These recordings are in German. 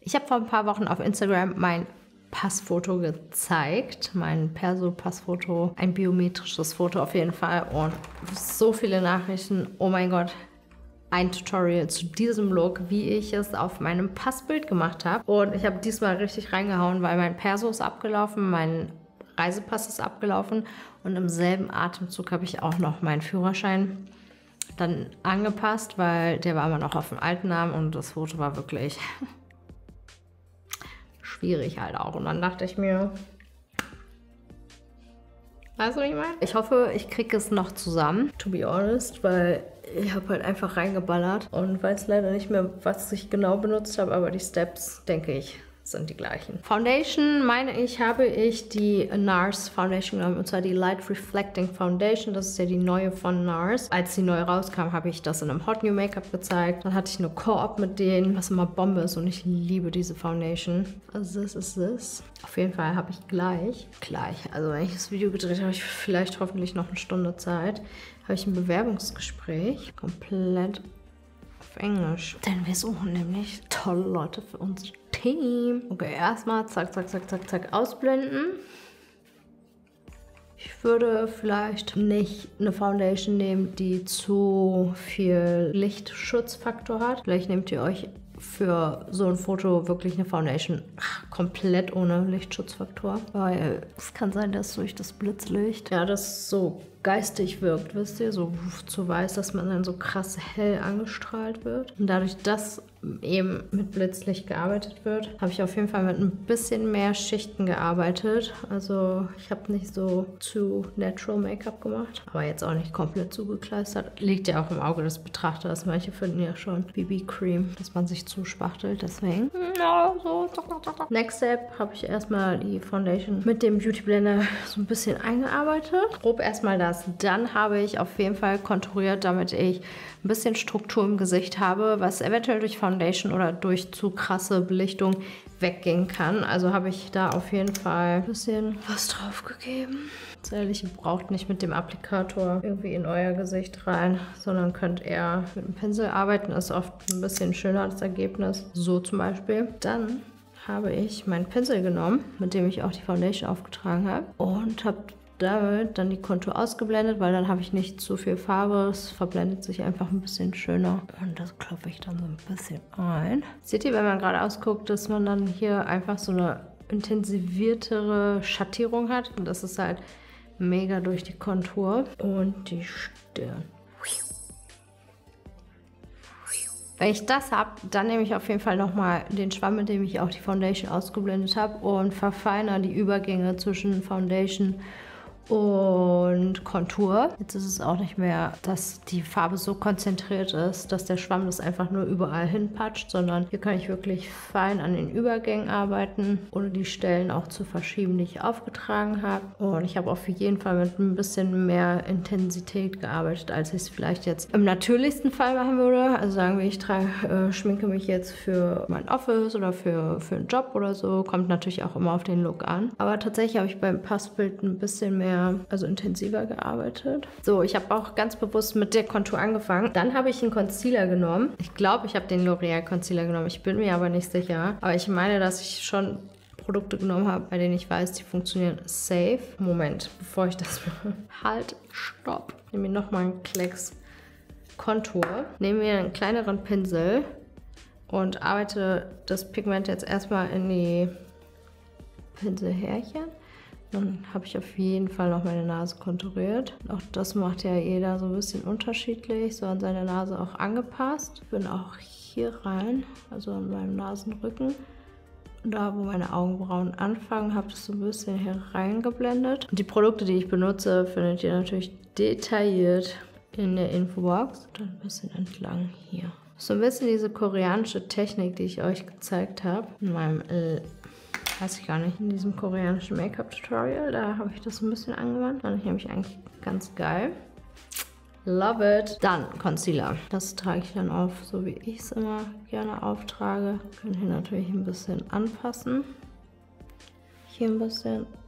Ich habe vor ein paar Wochen auf Instagram mein Passfoto gezeigt, mein Perso-Passfoto, ein biometrisches Foto auf jeden Fall und so viele Nachrichten, oh mein Gott, ein Tutorial zu diesem Look, wie ich es auf meinem Passbild gemacht habe und ich habe diesmal richtig reingehauen, weil mein Perso ist abgelaufen, mein Reisepass ist abgelaufen und im selben Atemzug habe ich auch noch meinen Führerschein dann angepasst, weil der war immer noch auf dem alten Namen und das Foto war wirklich schwierig halt auch. Und dann dachte ich mir, weißt du, was ich meine? Ich hoffe, ich kriege es noch zusammen, to be honest, weil ich habe halt einfach reingeballert und weiß leider nicht mehr, was ich genau benutzt habe, aber die Steps, denke ich, sind die gleichen. Foundation, meine ich, habe ich die NARS Foundation genommen, und zwar die Light Reflecting Foundation. Das ist ja die neue von NARS. Als die neu rauskam, habe ich das in einem Hot New Make-up gezeigt. Dann hatte ich eine Co-op mit denen, was immer Bombe ist und ich liebe diese Foundation. Also this is this. Auf jeden Fall habe ich gleich, also wenn ich das Video gedreht habe, habe ich vielleicht hoffentlich noch eine Stunde Zeit, habe ich ein Bewerbungsgespräch, komplett auf Englisch. Denn wir suchen nämlich tolle Leute für unser Team. Okay, erstmal zack, zack, zack, zack, zack, ausblenden. Ich würde vielleicht nicht eine Foundation nehmen, die zu viel Lichtschutzfaktor hat. Vielleicht nehmt ihr euch für so ein Foto wirklich eine Foundation komplett ohne Lichtschutzfaktor. Weil es kann sein, dass durch das Blitzlicht, ja, das so geistig wirkt, wisst ihr, so zu weiß, dass man dann so krass hell angestrahlt wird. Und dadurch, dass eben mit Blitzlicht gearbeitet wird, habe ich auf jeden Fall mit ein bisschen mehr Schichten gearbeitet. Also ich habe nicht so zu natural Make-up gemacht, aber jetzt auch nicht komplett zugekleistert. Liegt ja auch im Auge des Betrachters. Manche finden ja schon BB-Cream, dass man sich zuspachtelt, deswegen. Next Step habe ich erstmal die Foundation mit dem Beauty Blender so ein bisschen eingearbeitet. Grob erstmal das. Dann habe ich auf jeden Fall konturiert, damit ich ein bisschen Struktur im Gesicht habe, was eventuell durch Foundation oder durch zu krasse Belichtung weggehen kann. Also habe ich da auf jeden Fall ein bisschen was drauf gegeben. Ganz ehrlich, ihr braucht nicht mit dem Applikator irgendwie in euer Gesicht rein, sondern könnt eher mit dem Pinsel arbeiten. Ist oft ein bisschen schöner das Ergebnis. So zum Beispiel. Dann habe ich meinen Pinsel genommen, mit dem ich auch die Foundation aufgetragen habe und habe damit dann die Kontur ausgeblendet, weil dann habe ich nicht zu viel Farbe. Es verblendet sich einfach ein bisschen schöner. Und das klopfe ich dann so ein bisschen ein. Seht ihr, wenn man gerade ausguckt, dass man dann hier einfach so eine intensiviertere Schattierung hat. Und das ist halt mega durch die Kontur und die Stirn. Wenn ich das habe, dann nehme ich auf jeden Fall nochmal den Schwamm, mit dem ich auch die Foundation ausgeblendet habe und verfeinere die Übergänge zwischen Foundation und Kontur. Jetzt ist es auch nicht mehr, dass die Farbe so konzentriert ist, dass der Schwamm das einfach nur überall hinpatscht, sondern hier kann ich wirklich fein an den Übergängen arbeiten, ohne die Stellen auch zu verschieben, die ich aufgetragen habe. Und ich habe auf jeden Fall mit ein bisschen mehr Intensität gearbeitet, als ich es vielleicht jetzt im natürlichsten Fall machen würde. Also sagen wir, ich schminke mich jetzt für mein Office oder für einen Job oder so. Kommt natürlich auch immer auf den Look an. Aber tatsächlich habe ich beim Passbild ein bisschen mehr, also intensiver gearbeitet. So, ich habe auch ganz bewusst mit der Kontur angefangen. Dann habe ich einen Concealer genommen. Ich glaube, ich habe den L'Oreal Concealer genommen. Ich bin mir aber nicht sicher. Aber ich meine, dass ich schon Produkte genommen habe, bei denen ich weiß, die funktionieren safe. Moment, bevor ich das mache. Halt, stopp. Ich nehme mir nochmal einen Klecks Kontur. Nehme mir einen kleineren Pinsel und arbeite das Pigment jetzt erstmal in die Pinselhärchen. Dann habe ich auf jeden Fall noch meine Nase konturiert. Auch das macht ja jeder so ein bisschen unterschiedlich, so an seine Nase auch angepasst. Ich bin auch hier rein, also an meinem Nasenrücken. Da, wo meine Augenbrauen anfangen, habe ich so ein bisschen hier reingeblendet. Und die Produkte, die ich benutze, findet ihr natürlich detailliert in der Infobox. Dann ein bisschen entlang hier. So ein bisschen diese koreanische Technik, die ich euch gezeigt habe in meinem weiß ich gar nicht, in diesem koreanischen Make-up-Tutorial, da habe ich das ein bisschen angewandt. Fand ich nämlich eigentlich ganz geil. Love it. Dann Concealer. Das trage ich dann auf, so wie ich es immer gerne auftrage. Können hier natürlich ein bisschen anpassen. Hier ein bisschen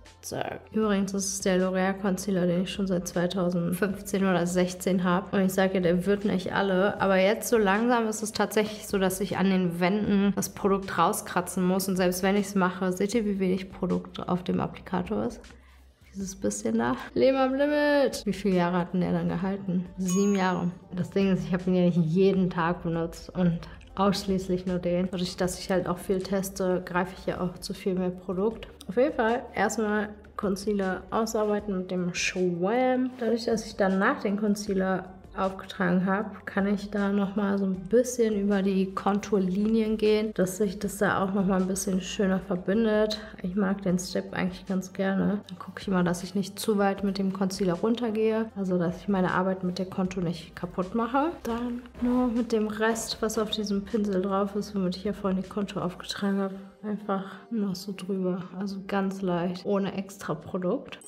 Zack. Übrigens, das ist der L'Oreal Concealer, den ich schon seit 2015 oder 16 habe. Und ich sage, der wird nicht alle. Aber jetzt so langsam ist es tatsächlich so, dass ich an den Wänden das Produkt rauskratzen muss. Und selbst wenn ich es mache, seht ihr, wie wenig Produkt auf dem Applikator ist? Dieses bisschen da. Leben am Limit. Wie viele Jahre hat denn der dann gehalten? 7 Jahre. Das Ding ist, ich habe ihn ja nicht jeden Tag benutzt und ausschließlich nur den. Dadurch, dass ich halt auch viel teste, greife ich ja auch zu viel mehr Produkt. Auf jeden Fall erstmal Concealer ausarbeiten mit dem Schwamm. Dadurch, dass ich dann nach den Concealer aufgetragen habe, kann ich da nochmal so ein bisschen über die Konturlinien gehen, dass sich das da auch nochmal ein bisschen schöner verbindet. Ich mag den Step eigentlich ganz gerne. Dann gucke ich immer, dass ich nicht zu weit mit dem Concealer runtergehe, also dass ich meine Arbeit mit der Kontur nicht kaputt mache. Dann nur mit dem Rest, was auf diesem Pinsel drauf ist, womit ich ja vorhin die Kontur aufgetragen habe, einfach noch so drüber. Also ganz leicht, ohne extra Produkt.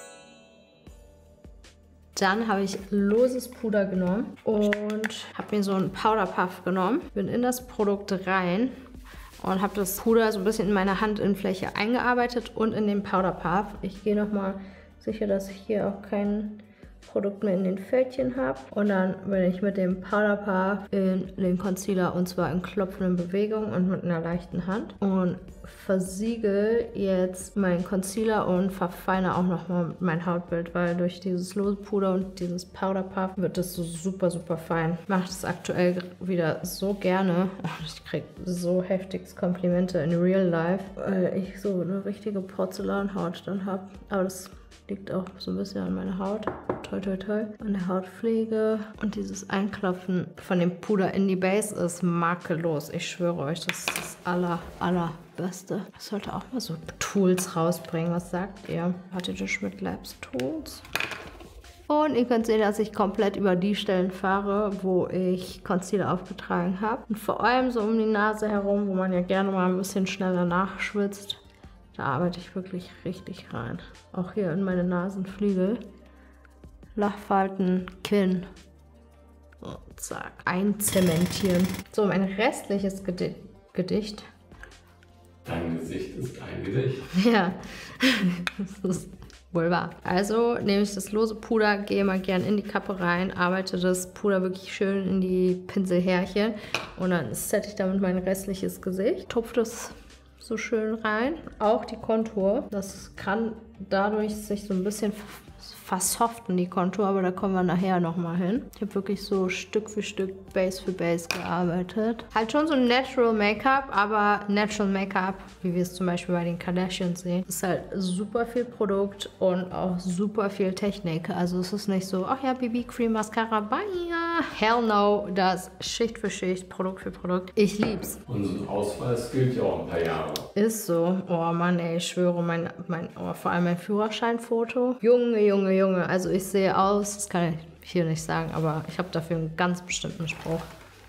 Dann habe ich loses Puder genommen und habe mir so einen Powder Puff genommen. Bin in das Produkt rein und habe das Puder so ein bisschen in meine Handinnenfläche eingearbeitet und in den Powder Puff. Ich gehe nochmal sicher, dass ich hier auch kein Produkt mehr in den Fältchen habe. Und dann bin ich mit dem Powder Puff in den Concealer und zwar in klopfenden Bewegungen und mit einer leichten Hand. Und versiegel jetzt meinen Concealer und verfeine auch nochmal mein Hautbild, weil durch dieses lose Puder und dieses Powder Puff wird das so super, super fein. Ich mache das aktuell wieder so gerne. Ich kriege so heftiges Komplimente in Real Life, weil ich so eine richtige Porzellanhaut dann habe. Aber das liegt auch so ein bisschen an meiner Haut. Toi, toi, toi. An der Hautpflege. Und dieses Einklopfen von dem Puder in die Base ist makellos. Ich schwöre euch, das ist das allerbeste. Ich sollte auch mal so Tools rausbringen. Was sagt ihr? Hattet ihr Schmidt Labs Tools? Und ihr könnt sehen, dass ich komplett über die Stellen fahre, wo ich Concealer aufgetragen habe. Und vor allem so um die Nase herum, wo man ja gerne mal ein bisschen schneller nachschwitzt. Da arbeite ich wirklich richtig rein. Auch hier in meine Nasenflügel. Lachfalten, Kinn. So, zack. Einzementieren. So, mein restliches Gedicht. Dein Gesicht ist ein Gedicht. Ja, das ist wohl wahr. Also nehme ich das lose Puder, gehe mal gern in die Kappe rein, arbeite das Puder wirklich schön in die Pinselhärchen und dann setze ich damit mein restliches Gesicht. Tupfe das so schön rein. Auch die Kontur. Das kann dadurch sich so ein bisschen versoften, die Kontur, aber da kommen wir nachher nochmal hin. Ich habe wirklich so Stück für Stück, Base für Base gearbeitet. Halt schon so ein Natural Make-up, aber Natural Make-up, wie wir es zum Beispiel bei den Kardashians sehen, ist halt super viel Produkt und auch super viel Technik. Also es ist nicht so, ach ja, BB-Cream, Mascara, bye. Hell no, das Schicht für Schicht, Produkt für Produkt. Ich lieb's. Und so ein Ausweis gilt ja auch ein paar Jahre. Ist so. Oh Mann, ey, ich schwöre, vor allem mein Führerscheinfoto. Junge, Junge, Junge. Also ich sehe aus, das kann ich hier nicht sagen, aber ich habe dafür einen ganz bestimmten Spruch.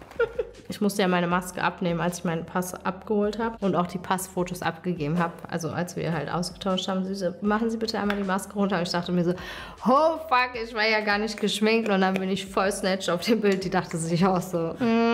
Ich musste ja meine Maske abnehmen, als ich meinen Pass abgeholt habe und auch die Passfotos abgegeben habe. Also als wir halt ausgetauscht haben, sie so, machen Sie bitte einmal die Maske runter. Und ich dachte mir so, oh fuck, ich war ja gar nicht geschminkt. Und dann bin ich voll snatch auf dem Bild. Die dachte sich auch so,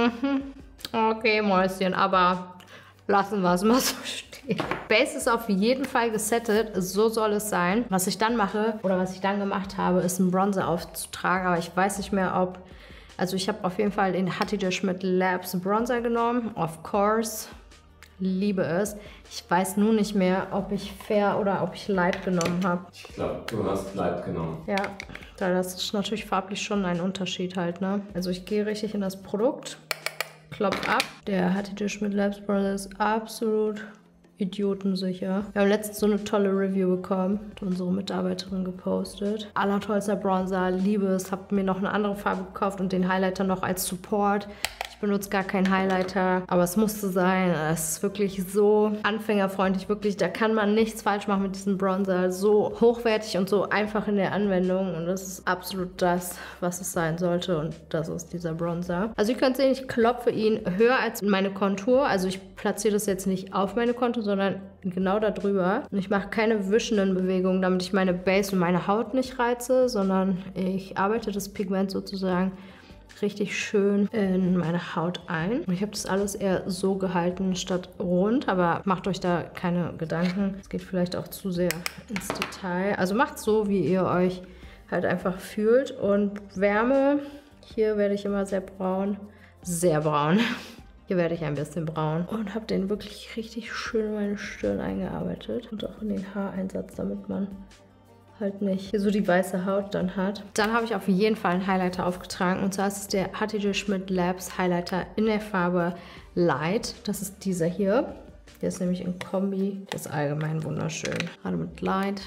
okay, Mäuschen, aber lassen wir es mal so stehen. Base ist auf jeden Fall gesettet, so soll es sein. Was ich dann mache, oder was ich dann gemacht habe, ist einen Bronzer aufzutragen. Aber ich weiß nicht mehr, ob... Also ich habe auf jeden Fall den Hatice Schmidt Labs Bronzer genommen. Of course. Liebe es. Ich weiß nur nicht mehr, ob ich Fair oder ob ich Light genommen habe. Ich glaube, du hast Light genommen. Ja, das ist natürlich farblich schon ein Unterschied halt, ne? Also ich gehe richtig in das Produkt, klopf ab. Der Hatice Schmidt Labs Bronzer ist absolut idiotensicher. Wir haben letztens so eine tolle Review bekommen, hat unsere Mitarbeiterin gepostet. Allertollster Bronzer, liebe es, habe mir noch eine andere Farbe gekauft und den Highlighter noch als Support. Ich benutze gar keinen Highlighter, aber es musste sein. Es ist wirklich so anfängerfreundlich, wirklich, da kann man nichts falsch machen mit diesem Bronzer. So hochwertig und so einfach in der Anwendung und das ist absolut das, was es sein sollte und das ist dieser Bronzer. Also ihr könnt sehen, ich klopfe ihn höher als meine Kontur, also ich platziere das jetzt nicht auf meine Kontur, sondern genau da drüber. Und ich mache keine wischenden Bewegungen, damit ich meine Base und meine Haut nicht reize, sondern ich arbeite das Pigment sozusagen richtig schön in meine Haut ein. Und ich habe das alles eher so gehalten statt rund, aber macht euch da keine Gedanken. Es geht vielleicht auch zu sehr ins Detail. Also macht so, wie ihr euch halt einfach fühlt. Und Wärme, hier werde ich immer sehr braun. Sehr braun. Hier werde ich ein bisschen braun. Und habe den wirklich richtig schön in meine Stirn eingearbeitet. Und auch in den Haareinsatz, damit man halt nicht hier so die weiße Haut dann hat. Dann habe ich auf jeden Fall einen Highlighter aufgetragen. Und zwar ist es der Hatice Schmidt Labs Highlighter in der Farbe Light. Das ist dieser hier. Der ist nämlich in Kombi. Der ist allgemein wunderschön. Gerade mit Light.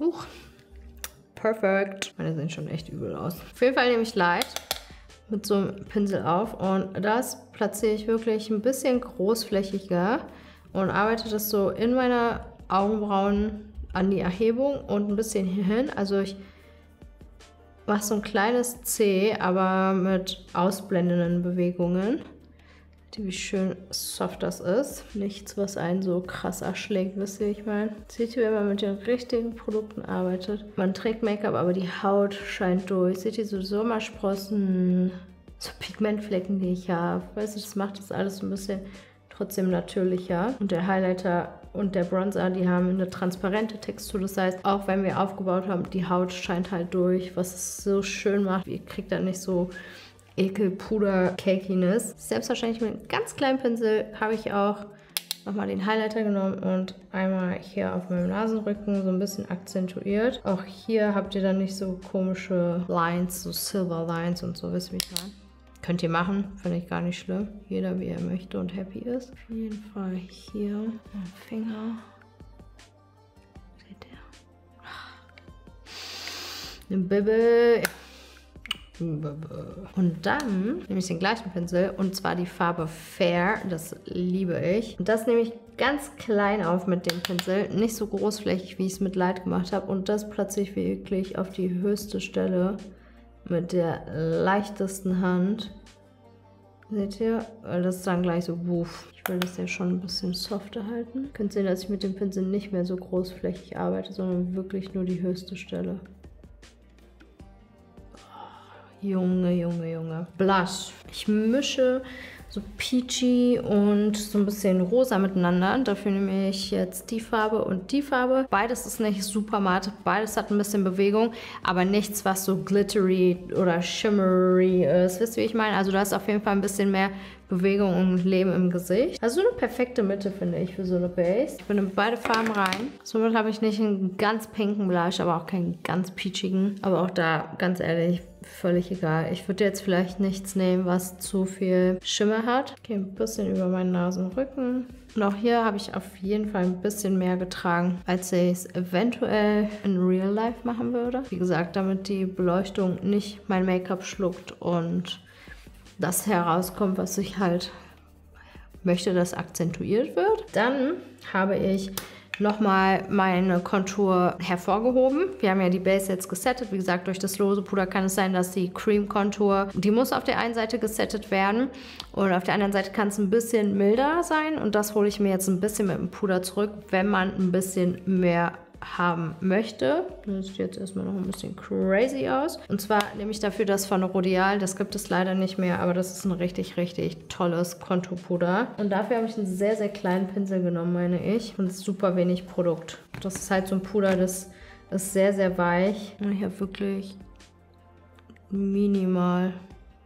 Perfekt. Meine sehen schon echt übel aus. Auf jeden Fall nehme ich Light mit so einem Pinsel auf und das platziere ich wirklich ein bisschen großflächiger und arbeite das so in meine Augenbrauen an die Erhebung und ein bisschen hier hin. Also ich mache so ein kleines C, aber mit ausblendenden Bewegungen. Wie schön soft das ist. Nichts, was einen so krass erschlägt, wisst ihr, wie ich meine? Seht ihr, wenn man mit den richtigen Produkten arbeitet? Man trägt Make-up, aber die Haut scheint durch. Seht ihr, so Sommersprossen, so Pigmentflecken, die ich habe. Weißt du, das macht das alles so ein bisschen trotzdem natürlicher. Und der Highlighter und der Bronzer, die haben eine transparente Textur. Das heißt, auch wenn wir aufgebaut haben, die Haut scheint halt durch, was es so schön macht. Ihr kriegt dann nicht so Ekel-Puder-Cakiness. Selbstverständlich mit einem ganz kleinen Pinsel habe ich auch nochmal den Highlighter genommen und einmal hier auf meinem Nasenrücken so ein bisschen akzentuiert. Auch hier habt ihr dann nicht so komische Lines, so Silver Lines und so, wisst ihr, wie ich meine? Könnt ihr machen, finde ich gar nicht schlimm. Jeder, wie er möchte und happy ist. Auf jeden Fall hier am Finger. Seht ihr? Eine Bibbel. Und dann nehme ich den gleichen Pinsel und zwar die Farbe Fair, das liebe ich. Und das nehme ich ganz klein auf mit dem Pinsel, nicht so großflächig, wie ich es mit Light gemacht habe. Und das platziere ich wirklich auf die höchste Stelle mit der leichtesten Hand. Seht ihr? Das ist dann gleich so wuff. Ich will das ja schon ein bisschen softer halten. Ihr könnt sehen, dass ich mit dem Pinsel nicht mehr so großflächig arbeite, sondern wirklich nur die höchste Stelle. Junge, Junge, Junge. Blush. Ich mische so peachy und so ein bisschen rosa miteinander. Dafür nehme ich jetzt die Farbe und die Farbe. Beides ist nicht super matt. Beides hat ein bisschen Bewegung, aber nichts, was so glittery oder shimmery ist. Wisst ihr, wie ich meine? Also da ist auf jeden Fall ein bisschen mehr Bewegung und Leben im Gesicht. Also so eine perfekte Mitte, finde ich, für so eine Base. Ich nehme beide Farben rein. Somit habe ich nicht einen ganz pinken Blush, aber auch keinen ganz peachigen. Aber auch da, ganz ehrlich, völlig egal. Ich würde jetzt vielleicht nichts nehmen, was zu viel Schimmer hat. Okay, ein bisschen über meinen Nasenrücken. Und auch hier habe ich auf jeden Fall ein bisschen mehr getragen, als ich es eventuell in Real Life machen würde. Wie gesagt, damit die Beleuchtung nicht mein Make-up schluckt und das herauskommt, was ich halt möchte, dass akzentuiert wird. Dann habe ich nochmal meine Kontur hervorgehoben. Wir haben ja die Base jetzt gesettet. Wie gesagt, durch das lose Puder kann es sein, dass die Cream Kontur, die muss auf der einen Seite gesettet werden und auf der anderen Seite kann es ein bisschen milder sein und das hole ich mir jetzt ein bisschen mit dem Puder zurück, wenn man ein bisschen mehr haben möchte. Das sieht jetzt erstmal noch ein bisschen crazy aus. Und zwar nehme ich dafür das von Rodial. Das gibt es leider nicht mehr, aber das ist ein richtig, richtig tolles Konturpuder. Und dafür habe ich einen sehr, sehr kleinen Pinsel genommen, meine ich. Und super wenig Produkt. Das ist halt so ein Puder, das ist sehr, sehr weich. Und ich habe wirklich minimal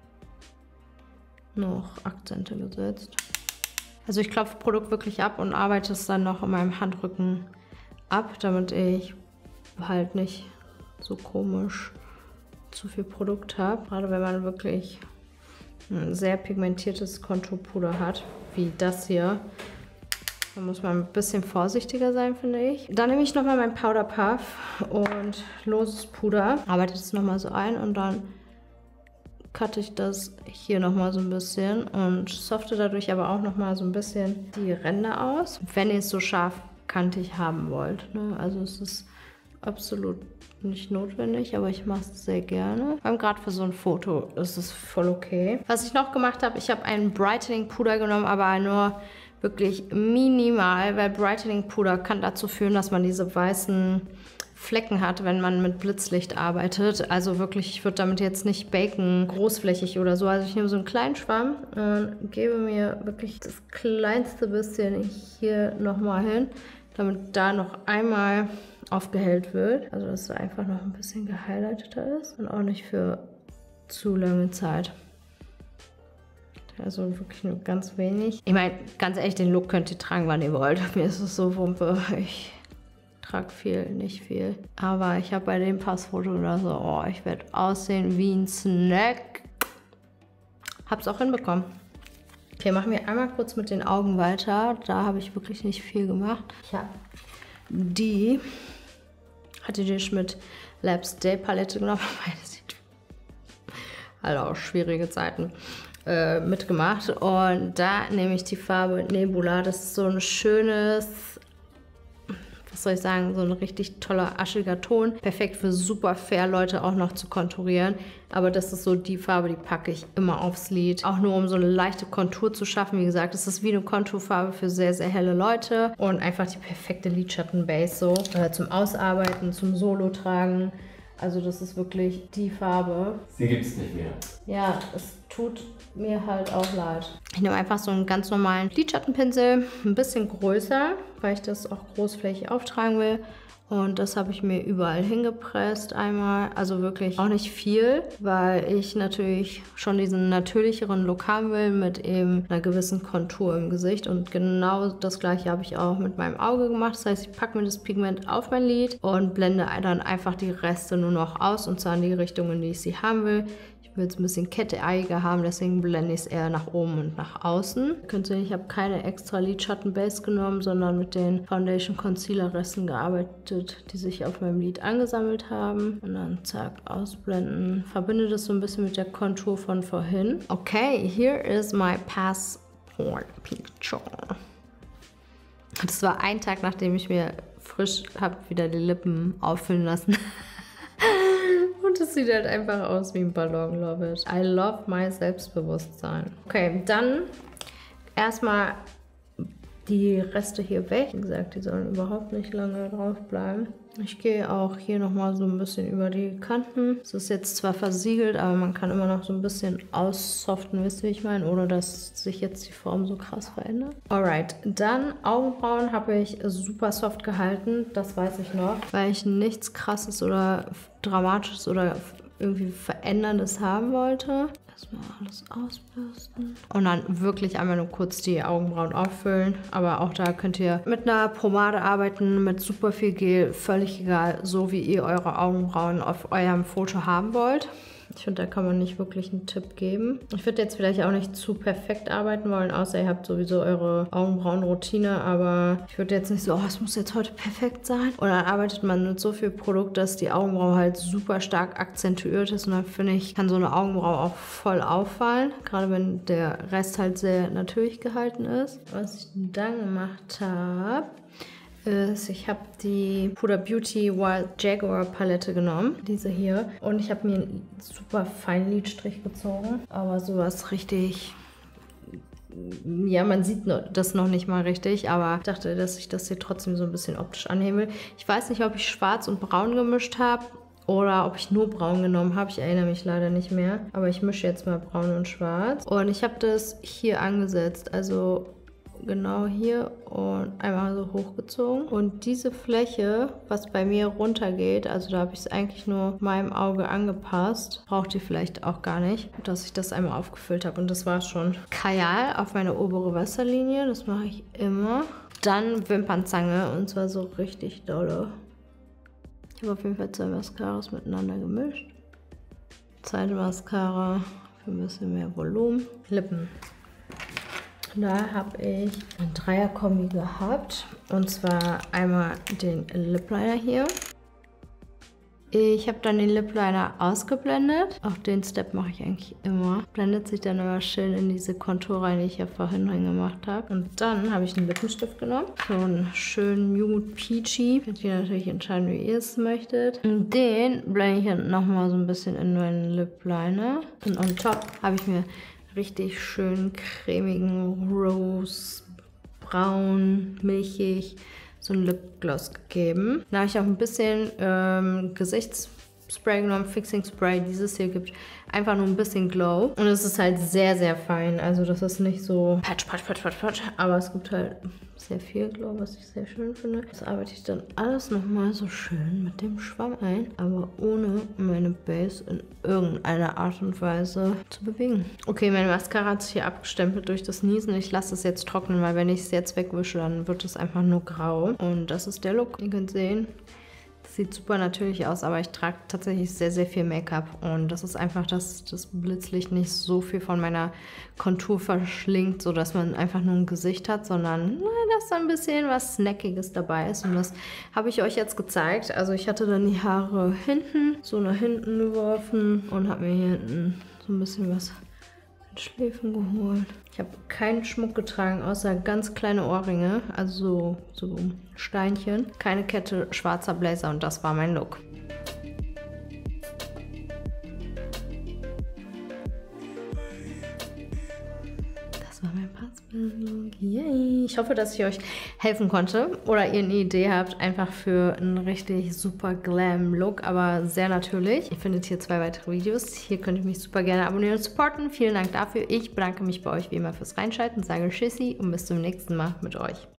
noch Akzente gesetzt. Also ich klopfe Produkt wirklich ab und arbeite es dann noch in meinem Handrücken ab, damit ich halt nicht so komisch zu viel Produkt habe. Gerade wenn man wirklich ein sehr pigmentiertes Konturpuder hat, wie das hier. Da muss man ein bisschen vorsichtiger sein, finde ich. Dann nehme ich nochmal mein Powder Puff und loses Puder. Arbeite es nochmal so ein und dann cutte ich das hier nochmal so ein bisschen und softe dadurch aber auch nochmal so ein bisschen die Ränder aus, wenn ihr es so scharfkantig haben wollt. Ne? Also es ist absolut nicht notwendig, aber ich mache es sehr gerne. Vor allem gerade für so ein Foto ist es voll okay. Was ich noch gemacht habe, ich habe einen Brightening Puder genommen, aber nur wirklich minimal, weil Brightening Puder kann dazu führen, dass man diese weißen Flecken hat, wenn man mit Blitzlicht arbeitet. Also wirklich, ich würde damit jetzt nicht baken, großflächig oder so. Also ich nehme so einen kleinen Schwamm und gebe mir wirklich das kleinste bisschen hier nochmal hin, damit da noch einmal aufgehellt wird. Also dass es einfach noch ein bisschen gehighlighteter ist und auch nicht für zu lange Zeit. Also wirklich nur ganz wenig. Ich meine, ganz ehrlich, den Look könnt ihr tragen, wann ihr wollt. Mir ist es so Wumpe. Ich trage viel, nicht viel. Aber ich habe bei dem Passfoto oder so, oh, ich werde aussehen wie ein Snack. Hab's auch hinbekommen. Okay, machen wir einmal kurz mit den Augen weiter. Da habe ich wirklich nicht viel gemacht. Ich habe die Schmidt Labs Day Palette genommen. Also auch schwierige Zeiten. Mitgemacht. Und da nehme ich die Farbe Nebula. Das ist so ein schönes, was soll ich sagen, so ein richtig toller, aschiger Ton. Perfekt für super fair Leute auch noch zu konturieren. Aber das ist so die Farbe, die packe ich immer aufs Lid. Auch nur, um so eine leichte Kontur zu schaffen. Wie gesagt, es ist wie eine Konturfarbe für sehr, sehr helle Leute. Und einfach die perfekte Lidschatten-Base so. Zum Ausarbeiten, zum Solo-Tragen. Also das ist wirklich die Farbe. Sie gibt es nicht mehr. Ja, es tut mir halt auch leid. Ich nehme einfach so einen ganz normalen Lidschattenpinsel, ein bisschen größer, weil ich das auch großflächig auftragen will. Und das habe ich mir überall hingepresst einmal. Also wirklich auch nicht viel, weil ich natürlich schon diesen natürlicheren Look haben will mit eben einer gewissen Kontur im Gesicht. Und genau das gleiche habe ich auch mit meinem Auge gemacht. Das heißt, ich packe mir das Pigment auf mein Lid und blende dann einfach die Reste nur noch aus, und zwar in die Richtung, in die ich sie haben will. Ich will jetzt ein bisschen ketteeiger haben, deswegen blende ich es eher nach oben und nach außen. Ihr könnt sehen, ich habe keine extra Lidschatten-Base genommen, sondern mit den Foundation-Concealer-Resten gearbeitet, die sich auf meinem Lid angesammelt haben. Und dann zack, ausblenden. Verbinde das so ein bisschen mit der Kontur von vorhin. Okay, here is my passport picture. Das war ein Tag, nachdem ich mir frisch habe wieder die Lippen auffüllen lassen. Und es sieht halt einfach aus wie ein Ballon, love it. I love my Selbstbewusstsein. Okay, dann erstmal die Reste hier weg. Wie gesagt, die sollen überhaupt nicht lange drauf bleiben. Ich gehe auch hier nochmal so ein bisschen über die Kanten. Es ist jetzt zwar versiegelt, aber man kann immer noch so ein bisschen aussoften, wisst ihr, wie ich meine, ohne dass sich jetzt die Form so krass verändert. Alright, dann Augenbrauen habe ich super soft gehalten, das weiß ich noch, weil ich nichts Krasses oder Dramatisches oder irgendwie Veränderndes haben wollte. Erstmal alles ausbürsten. Und dann wirklich einmal nur kurz die Augenbrauen auffüllen. Aber auch da könnt ihr mit einer Pomade arbeiten, mit super viel Gel. Völlig egal, so wie ihr eure Augenbrauen auf eurem Foto haben wollt. Ich finde, da kann man nicht wirklich einen Tipp geben. Ich würde jetzt vielleicht auch nicht zu perfekt arbeiten wollen, außer ihr habt sowieso eure Augenbrauenroutine, aber ich würde jetzt nicht so, oh, es muss jetzt heute perfekt sein. Und dann arbeitet man mit so viel Produkt, dass die Augenbraue halt super stark akzentuiert ist, und dann finde ich, kann so eine Augenbraue auch voll auffallen, gerade wenn der Rest halt sehr natürlich gehalten ist. Was ich dann gemacht habe, ich habe die Huda Beauty Wild Jaguar Palette genommen, diese hier, und ich habe mir einen super feinen Lidstrich gezogen, aber sowas richtig, ja, man sieht das noch nicht mal richtig, aber ich dachte, dass ich das hier trotzdem so ein bisschen optisch annehmen will. Ich weiß nicht, ob ich schwarz und braun gemischt habe oder ob ich nur braun genommen habe. Ich erinnere mich leider nicht mehr, aber ich mische jetzt mal braun und schwarz. Und ich habe das hier angesetzt, also genau hier, und einmal so hochgezogen. Und diese Fläche, was bei mir runtergeht, also da habe ich es eigentlich nur meinem Auge angepasst, braucht ihr vielleicht auch gar nicht, dass ich das einmal aufgefüllt habe. Und das war schon. Kajal auf meine obere Wasserlinie, das mache ich immer. Dann Wimpernzange, und zwar so richtig dolle. Ich habe auf jeden Fall 2 Mascaras miteinander gemischt. Zweite Mascara für ein bisschen mehr Volumen. Lippen. Da habe ich ein Dreierkombi gehabt, und zwar einmal den Lip Liner hier. Ich habe dann den Lip Liner ausgeblendet. Auch den Step mache ich eigentlich immer. Blendet sich dann immer schön in diese Kontur rein, die ich ja vorhin reingemacht habe. Und dann habe ich einen Lippenstift genommen. So einen schönen Nude Peachy. Könnt ihr natürlich entscheiden, wie ihr es möchtet. Und den blende ich dann nochmal so ein bisschen in meinen Lip Liner. Und on top habe ich mir richtig schön cremigen Rose, braun, milchig, so ein Lipgloss gegeben. Da habe ich auch ein bisschen Gesichtsspray genommen, Fixing Spray. Dieses hier gibt einfach nur ein bisschen Glow. Und es ist halt sehr, sehr fein. Also das ist nicht so patch. Aber es gibt halt sehr viel Glow, was ich sehr schön finde. Das arbeite ich dann alles nochmal so schön mit dem Schwamm ein. Aber ohne meine Base in irgendeiner Art und Weise zu bewegen. Okay, meine Mascara hat sich hier abgestempelt durch das Niesen. Ich lasse es jetzt trocknen, weil wenn ich es jetzt wegwische, dann wird es einfach nur grau. Und das ist der Look. Ihr könnt sehen. Sieht super natürlich aus, aber ich trage tatsächlich sehr, sehr viel Make-up und das ist einfach, dass das Blitzlicht nicht so viel von meiner Kontur verschlingt, sodass man einfach nur ein Gesicht hat, sondern dass da ein bisschen was Snackiges dabei ist und das habe ich euch jetzt gezeigt. Also ich hatte dann die Haare hinten, so nach hinten geworfen und habe mir hier hinten so ein bisschen was in Schläfen geholt. Ich habe keinen Schmuck getragen, außer ganz kleine Ohrringe, also so Steinchen. Keine Kette, schwarzer Blazer und das war mein Look. Das war mein Passbild-Look. Yay! Ich hoffe, dass ich euch helfen konnte oder ihr eine Idee habt, einfach für einen richtig super Glam-Look, aber sehr natürlich. Ihr findet hier 2 weitere Videos. Hier könnt ihr mich super gerne abonnieren und supporten. Vielen Dank dafür. Ich bedanke mich bei euch wie immer fürs Reinschalten, sage Tschüssi und bis zum nächsten Mal mit euch.